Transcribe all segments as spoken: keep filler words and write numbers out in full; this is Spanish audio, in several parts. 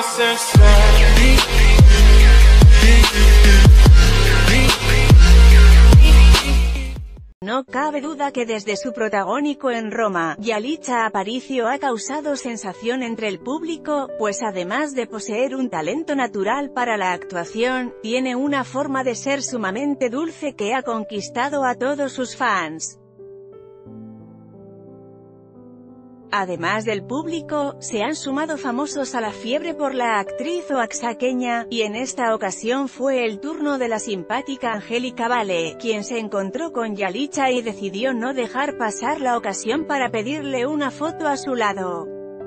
No cabe duda que desde su protagónico en Roma, Yalitza Aparicio ha causado sensación entre el público, pues además de poseer un talento natural para la actuación, tiene una forma de ser sumamente dulce que ha conquistado a todos sus fans. Además del público, se han sumado famosos a la fiebre por la actriz oaxaqueña, y en esta ocasión fue el turno de la simpática Angélica Vale, quien se encontró con Yalitza y decidió no dejar pasar la ocasión para pedirle una foto a su lado.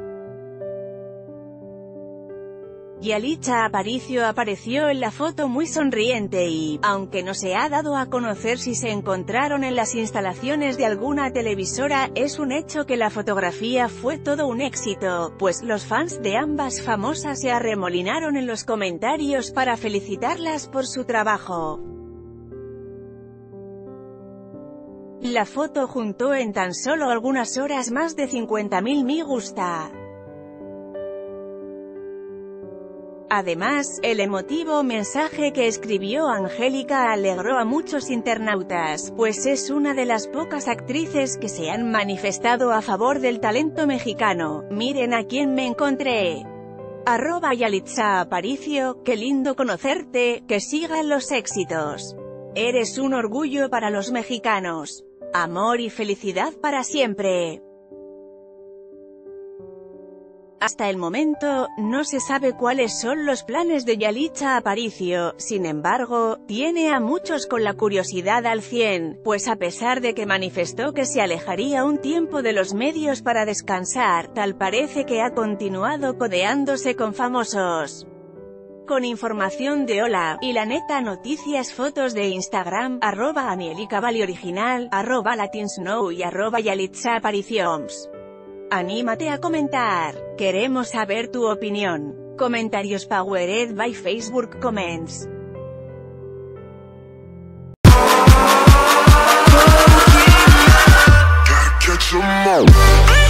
Yalitza Aparicio apareció en la foto muy sonriente y, aunque no se ha dado a conocer si se encontraron en las instalaciones de alguna televisora, es un hecho que la fotografía fue todo un éxito, pues los fans de ambas famosas se arremolinaron en los comentarios para felicitarlas por su trabajo. La foto juntó en tan solo algunas horas más de cincuenta mil me gusta. Además, el emotivo mensaje que escribió Angélica alegró a muchos internautas, pues es una de las pocas actrices que se han manifestado a favor del talento mexicano. Miren a quién me encontré. Arroba Yalitza Aparicio, qué lindo conocerte, que sigan los éxitos. Eres un orgullo para los mexicanos. Amor y felicidad para siempre. Hasta el momento, no se sabe cuáles son los planes de Yalitza Aparicio, sin embargo, tiene a muchos con la curiosidad al cien, pues a pesar de que manifestó que se alejaría un tiempo de los medios para descansar, tal parece que ha continuado codeándose con famosos. Con información de Hola, y la neta noticias fotos de Instagram, arroba Angélica Vale original, arroba latinsnow y arroba Yalitza Aparicions. Anímate a comentar. Queremos saber tu opinión. Comentarios powered by Facebook Comments. Gotta catch 'em all.